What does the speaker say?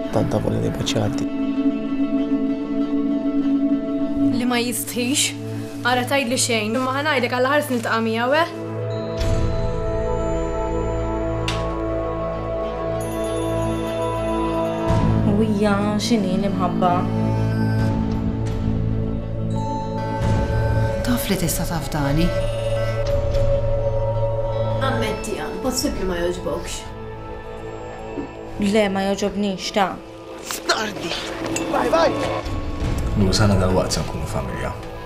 tanta voli li baċċati. Li ma jistħix, għara tajd li xejn, ma ħanajdek għall-ħars niltaqa' miegħu, Wija, x'inhi l-imħabba? Taf li tista' tafdani. Ammetti għan, possibli ma jogħġbokx. Le, ma jogħġobnix ta'. Stardi! Vai! Lu, sana dal-waqt se nkunu familja.